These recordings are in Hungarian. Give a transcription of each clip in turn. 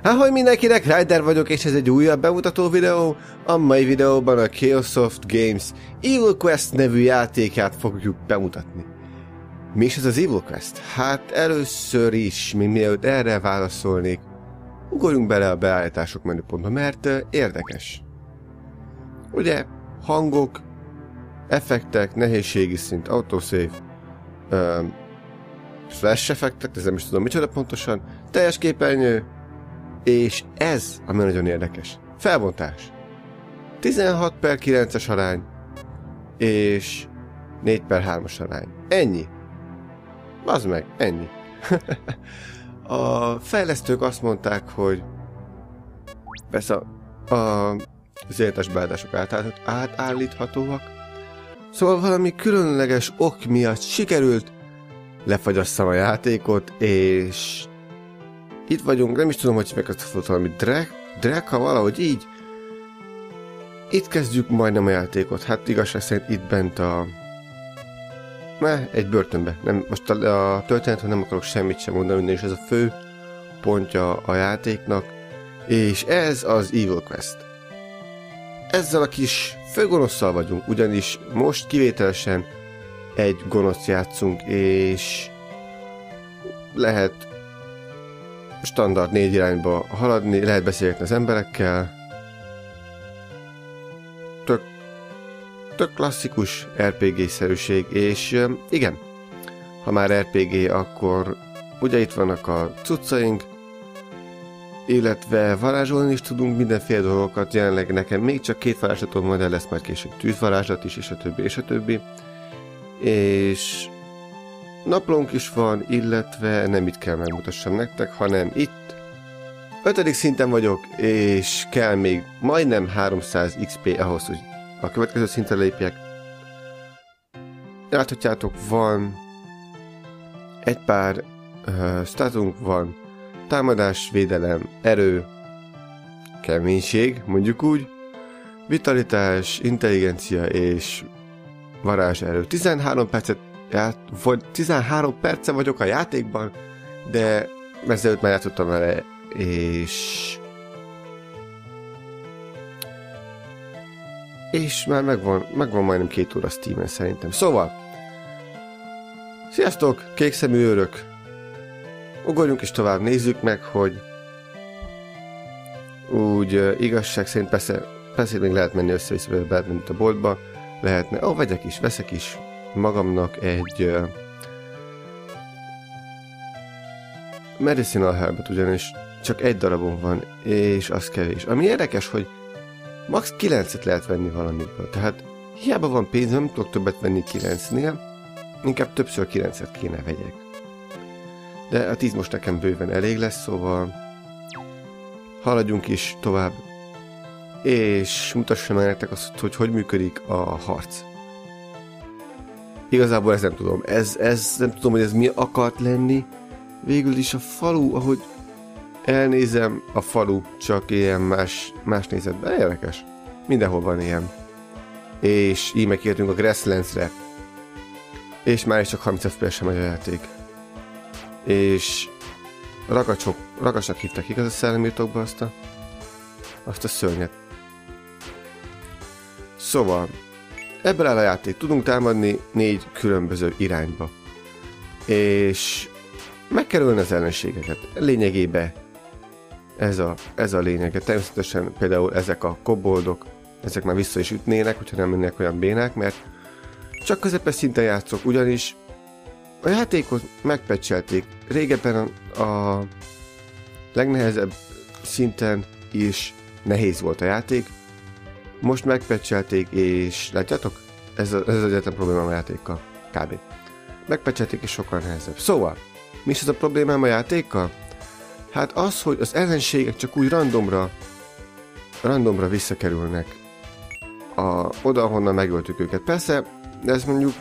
Ahogy mindenkinek, Ryder vagyok, és ez egy újabb bemutató videó. A mai videóban a Chaosoft Games Evil Quest nevű játékát fogjuk bemutatni. Mi is ez az Evil Quest? Hát először is, még mielőtt erre válaszolnék, ugorjunk bele a beállítások menüpontba, mert érdekes. Ugye, hangok, effektek, nehézségi szint, autosave, flash effektek, ez nem is tudom micsoda pontosan, teljes képernyő, és ez, ami nagyon érdekes, felbontás. 16:9-es arány, és 4:3-as arány. Ennyi. Bazd meg, ennyi. A fejlesztők azt mondták, hogy persze az életes beállítások átállíthatóak, szóval valami különleges ok miatt sikerült lefagyasszam a játékot, és itt vagyunk, nem is tudom, hogy megkezdett valami Dreka, valahogy így. Itt kezdjük majdnem a játékot, hát igazság szerint itt bent egy börtönbe. Nem, most a történetről nem akarok semmit sem mondani, és ez a fő pontja a játéknak, és ez az Evil Quest. Ezzel a kis főgonosszal vagyunk, ugyanis most kivételesen egy gonoszt játszunk, és lehet standard 4 irányba haladni, lehet beszélgetni az emberekkel. Tök klasszikus RPG-szerűség, és igen, ha már RPG, akkor ugye itt vannak a cuccaink, illetve varázsolni is tudunk mindenféle dolgokat, jelenleg nekem még csak 2 varázslatom van, de lesz már később tűzvarázslat is, és a többi, és a többi. És naplónk is van, illetve nem itt kell megmutassam nektek, hanem itt 5. szinten vagyok, és kell még majdnem 300 XP ahhoz, hogy a következő szintre lépjek. Láthatjátok, van egy pár statunk, van támadás, védelem, erő, keménység, mondjuk úgy, vitalitás, intelligencia és varázserő. 13 perce vagyok a játékban, de ezelőtt már játszottam vele, és már megvan majdnem 2 óra Steamen szerintem. Szóval, sziasztok, kékszemű őrök! Ugorjunk is tovább, nézzük meg, hogy úgy igazság szerint persze még lehet menni össze-vissza, mint a boltba, lehetne, veszek is magamnak egy medicinal herbet, ugyanis csak egy darabom van, és az kevés. Ami érdekes, hogy max 9-et lehet venni valamiből, tehát hiába van pénzem, nem tudok többet venni 9-nél, inkább többször 9-et kéne vegyek. De a 10 most nekem bőven elég lesz, szóval haladjunk is tovább, és mutassam el nektek azt, hogy működik a harc. Igazából ezt nem tudom, ez nem tudom, hogy ez mi akart lenni. Végül is a falu, ahogy elnézem, a falu csak ilyen más nézetben, érdekes. Mindenhol van ilyen. És így megértünk a Grasslands-re. És már is csak 30 FPS-en megy a játék. És ragacsnak hívták igaz a szellemírtókba azt a szörnyet. Szóval, ebből áll a játék. Tudunk támadni 4 különböző irányba. És meg kell ölni az ellenségeket. Lényegében ez a lényege. Természetesen például ezek a koboldok, ezek már vissza is ütnének, hogyha nem lennének olyan bénák, mert csak közepes szinten játszok, ugyanis a játékot megpatchelték. Régebben a legnehezebb szinten is nehéz volt a játék, most megpatchelték, és látjátok? Ez az egyetlen problémám a játékkal. Kb. Megpatchelték, és sokkal nehezebb. Szóval, mi is ez a problémám a játékkal? Hát az, hogy az ellenségek csak úgy randomra visszakerülnek oda, ahonnan megöltük őket. Persze, de ez mondjuk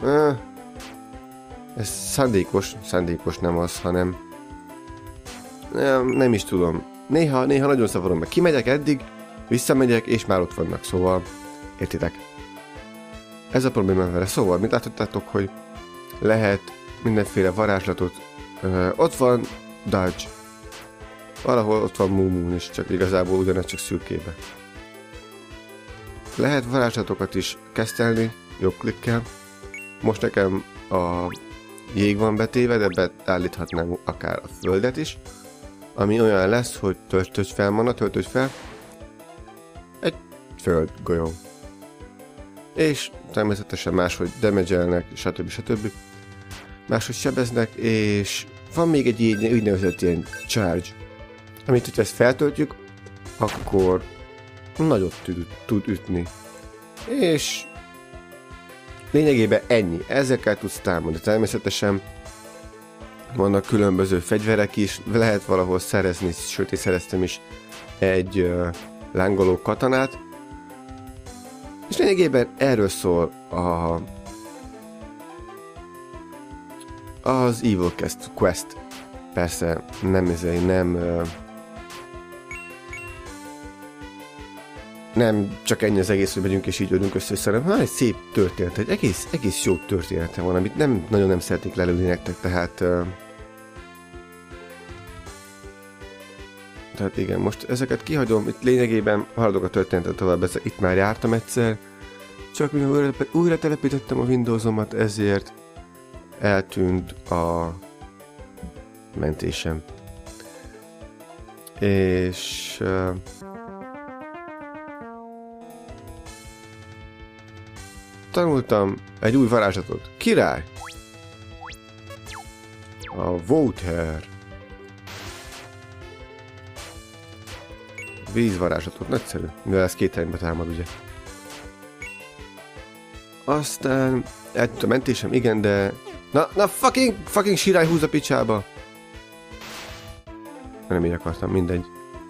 ez szándékos nem az, hanem nem is tudom. Néha nagyon szavarom meg. Kimegyek eddig, visszamegyek, és már ott vannak, szóval értitek. Ez a problémám vele. Szóval, mint láthattátok, hogy lehet mindenféle varázslatot. Ott van Dodge. valahol ott van Moon is, csak igazából ugyanez csak szürkébe. Lehet varázslatokat is kesztelni, jobb klikkel. Most nekem a jég van betéve, de beállíthatnám akár a földet is. Ami olyan lesz, hogy töltöd fel mana, töltöd fel egy földgolyó. És természetesen máshogy damage-elnek, stb. Máshogy sebeznek, és van még egy úgynevezett ilyen charge, amit hogyha ezt feltöltjük, akkor nagyot tud ütni. És lényegében ennyi. Ezekkel tudsz támadni. Természetesen vannak különböző fegyverek is, lehet valahol szerezni, sőt én szereztem is egy lángoló katanát. És lényegében erről szól az Evil Quest. Persze nem csak ennyi az egész, hogy megyünk és így ödünk össze, hanem egy szép történet, egy egész jó története van, amit nem szeretnék lelőni nektek, tehát igen, most ezeket kihagyom, itt lényegében haladok a történetet tovább, itt már jártam egyszer, csak mivel újra telepítettem a Windowsomat, ezért eltűnt a mentésem. És tanultam egy új varázslatot. Király! A Water. Vízvarázslatot, nagyszerű. Mivel ez két helyben támad, ugye. Aztán eltűnt a mentésem, igen, de... Na fucking sirály, húz a picsába! Nem így akartam, mindegy.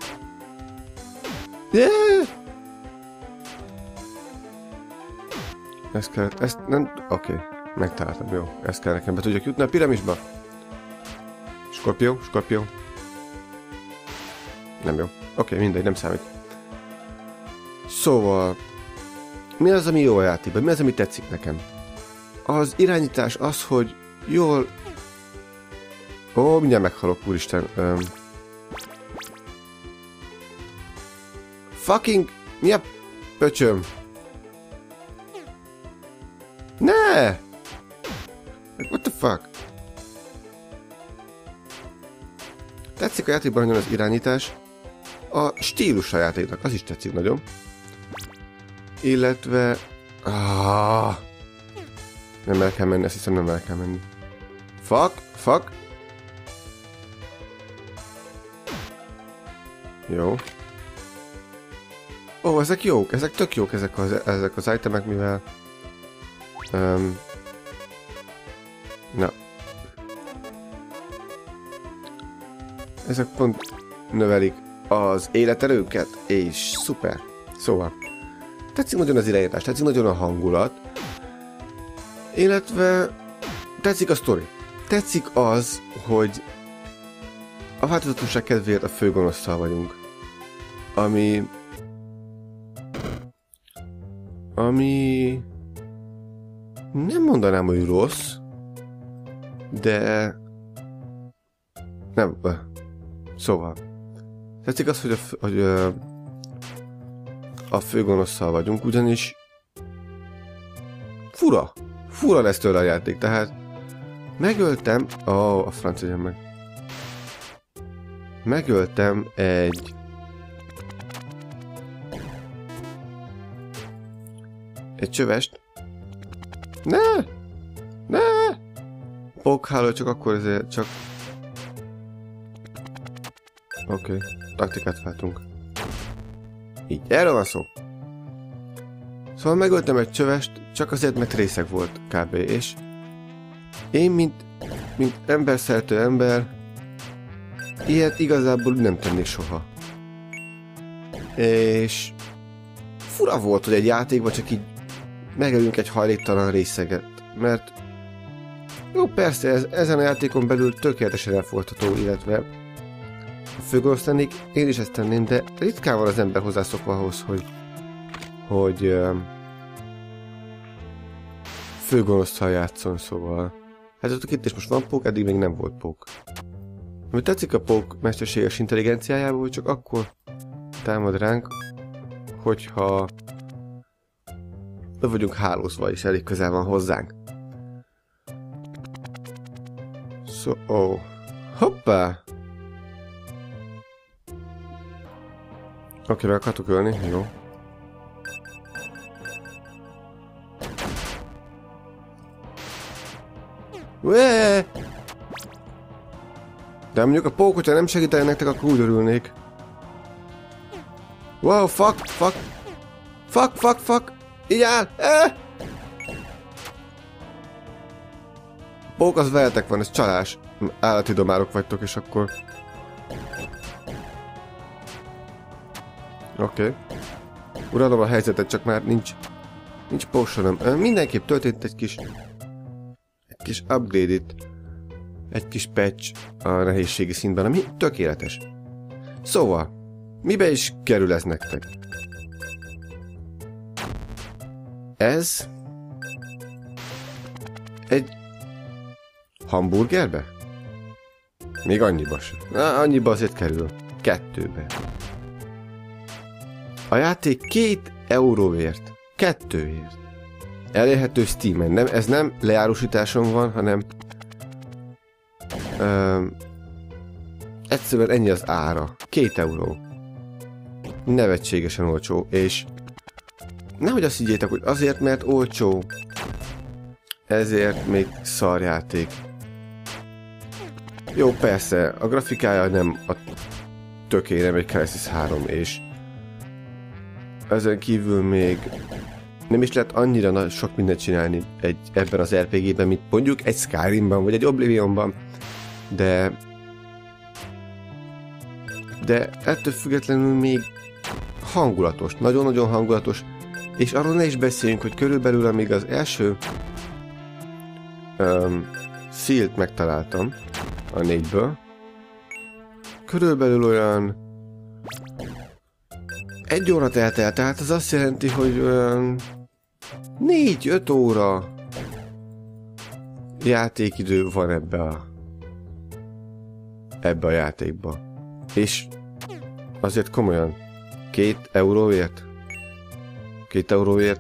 Yeah! Ezt nem... Oké, megtaláltam, jó. Ezt kell nekem, be tudjak jutni a piramisba? Skorpió. Nem jó. Oké, mindegy, nem számít. Szóval... Mi az, ami jó a játékban? Mi az, ami tetszik nekem? Az irányítás az, hogy jól... Ó, mindjárt meghalok, úristen. Fucking... Mi a pöcsöm? Ne! What the fuck? Tetszik a játékban nagyon az irányítás. A stílus a játéknak, az is tetszik nagyon. Illetve... Nem el kell menni, azt hiszem nem el kell menni. Fuck. Jó. Ó, ezek jók, ezek tök jók ezek az itemek, mivel... Na. Ezek pont növelik az életerőket, és szuper. Szóval, tetszik nagyon az irányítás, tetszik nagyon a hangulat, illetve tetszik a sztori. Tetszik az, hogy a változatosság kedvéért a főgonosszal vagyunk. Ami nem mondanám, hogy rossz, de nem, szóval tetszik az, hogy a főgonosszal vagyunk, ugyanis fura lesz tőle a játék, tehát megöltem, a francia meg. Megöltem egy csövest. Ne! Pókháló, csak akkor ezért, csak... Oké, taktikát váltunk. Így, erről van szó. Szóval megöltem egy csövest, csak azért, mert részeg volt kb. És én, mint emberszerető ember, ilyet igazából nem tennék soha. És fura volt, hogy egy játékban csak így megölünk egy hajléktalan részeget, mert jó, persze, ezen a játékon belül tökéletesen elfogadható, illetve a főgonosz lennék, én is ezt tenném, de ritkán van az ember hozzászokva ahhoz, hogy főgonosszal játszon, szóval. Hát ott itt is most van pók, eddig még nem volt pók. Ami tetszik a pók mesterséges intelligenciájából, hogy csak akkor támad ránk, hogyha le vagyunk hálózva, és elég közel van hozzánk. Hoppá! Oké, meg akartok ölni, jó. Ué! De mondjuk a pók, hogyha nem segítene nektek, akkor úgy örülnék. Wow, fuck! Így áll! Pók, az veletek van, ez csalás. Állati domárok vagytok, és akkor... Oké. Uralom a helyzetet, csak már nincs potionom. Mindenképp történt egy kis upgrade itt. Egy kis patch a nehézségi szintben, ami tökéletes. Szóval, mibe is kerül ez nektek? Ez egy hamburgerbe? Még annyiba sem. Annyiba azért kerül. 2-be. A játék 2 euróért. 2-ért. Elérhető Steamen. Nem, ez nem leárusításon van, hanem egyszerűen ennyi az ára. 2 euró. Nevetségesen olcsó, és nehogy azt higgyétek, hogy azért, mert olcsó, ezért még szarjáték. Jó, persze, a grafikája nem a tökény, nem egy Crysis 3, és ezen kívül még nem is lehet annyira sok mindent csinálni ebben az RPG-ben, mint mondjuk egy Skyrimban, vagy egy Oblivionban, de ettől függetlenül még hangulatos, nagyon-nagyon hangulatos, és arról ne is beszéljünk, hogy körülbelül amíg az első Seal-t megtaláltam a 4-ből, körülbelül olyan 1 óra telt el, tehát az azt jelenti, hogy 4-5 óra játékidő van ebbe a játékba. És azért komolyan 2 euróért? 2 euróért?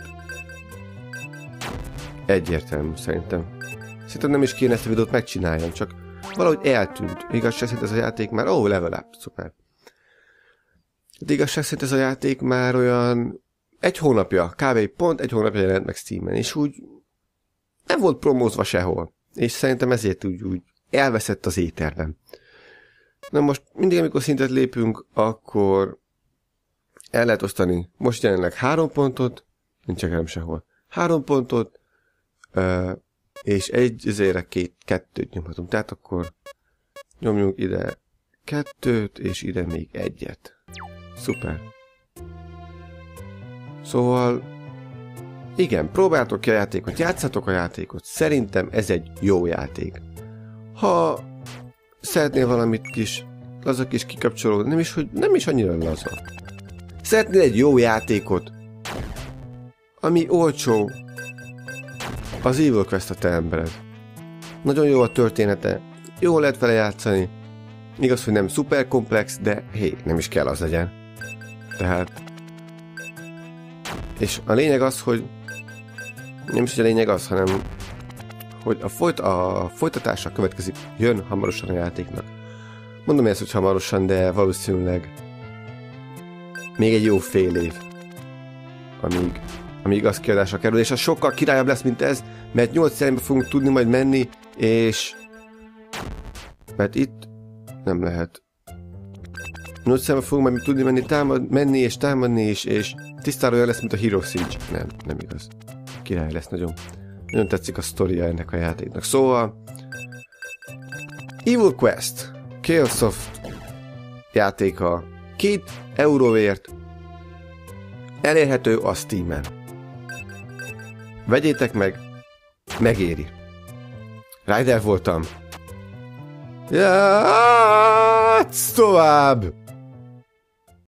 Egyértelmű szerintem. Szerintem nem is kéne ezt a videót megcsináljam, csak valahogy eltűnt. Igazság szerint ez a játék már... level up, szuper. De igazság szerint ez a játék már olyan 1 hónapja, kb. Pont 1 hónapja jelent meg Steamen, és úgy nem volt promózva sehol. És szerintem ezért úgy elveszett az éterben. Na most mindig, amikor szintet lépünk, akkor el lehet osztani most jelenleg 3 pontot, nincs nem sehol. 3 pontot, és egyzére 2-t nyomhatunk. Tehát akkor nyomjunk ide 2-t, és ide még 1-et. Szuper. Szóval, igen, próbáltok ki a játékot, játszatok a játékot. Szerintem ez egy jó játék. Ha szeretnél valamit laza kis kikapcsolódni, nem is annyira laza. Szeretnél egy jó játékot, ami olcsó, az Evil Quest a te embered. Nagyon jó a története, jól lehet vele játszani. Igaz, hogy nem szuper komplex, de hé, nem is kell az legyen. Tehát... És a lényeg az, hogy... Nem is a lényeg az, hanem... Hogy a folytatása következik, jön hamarosan a játéknak. Mondom ezt, hogy hamarosan, de valószínűleg... Még egy jó fél év. Amíg az kiadásra kerül, és az sokkal királyabb lesz, mint ez, mert 8 irányba fogunk tudni majd menni, és... Mert itt nem lehet. 8 irányba fogunk majd tudni menni és támadni, és tisztára olyan lesz, mint a Hero Siege. Nem igaz. Király lesz, nagyon tetszik a sztoria ennek a játéknak. Szóval... Evil Quest. Chaossoft játéka 2 euróért elérhető a Steamen. Vegyétek meg, megéri. Rider voltam. Játsz tovább!